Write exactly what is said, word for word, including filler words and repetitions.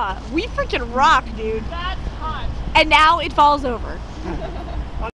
Yeah, we freaking rock, dude. That's hot. And now it falls over.